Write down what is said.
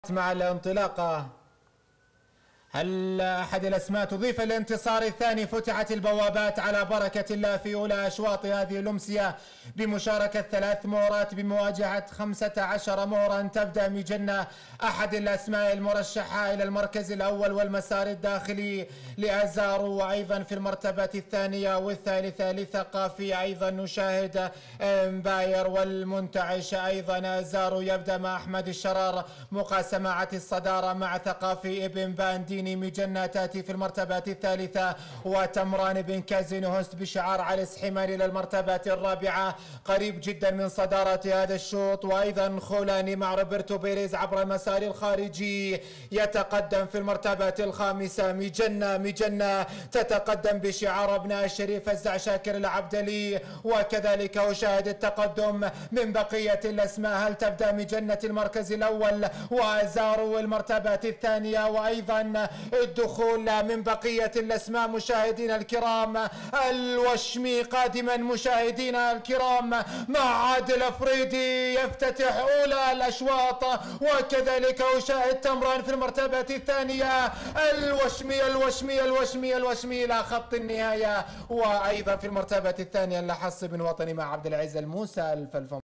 المباراة مع الانطلاقة. هل أحد الأسماء تضيف الانتصار الثاني؟ فتحت البوابات على بركة الله في أولى أشواط هذه الأمسية بمشاركة 3 مباريات بمواجهة 15 مباراة. تبدأ مجنة أحد الأسماء المرشحة إلى المركز الأول والمسار الداخلي لأزارو، وأيضا في المرتبة الثانية والثالثة لثقافي أيضا نشاهد مباير والمنتعش أيضا أزارو. يبدأ مع أحمد الشرار مقاسمة الصدارة مع ثقافي ابن باندي. مجنة تأتي في المرتبة الثالثة، وتمران بن كازينو هوست بشعار علي السحيماني إلى المرتبة الرابعة قريب جدا من صدارة هذا الشوط. وأيضا خولاني مع روبرتو بيريز عبر المسار الخارجي يتقدم في المرتبة الخامسة. مجنة تتقدم بشعار ابناء الشريف فزع شاكر العبدلي، وكذلك أشاهد التقدم من بقية الأسماء. هل تبدأ مجنة المركز الأول وأزارو المرتبة الثانية، وأيضا الدخول من بقية الأسماء مشاهدينا الكرام. الوشمي قادما مشاهدينا الكرام مع عادل أفريدي يفتتح أولى الأشواط، وكذلك أشاهد تمران في المرتبة الثانية. الوشمي إلى خط النهاية، وأيضا في المرتبة الثانية اللحص بن وطني مع عبد العزيز الموسى الفلفون.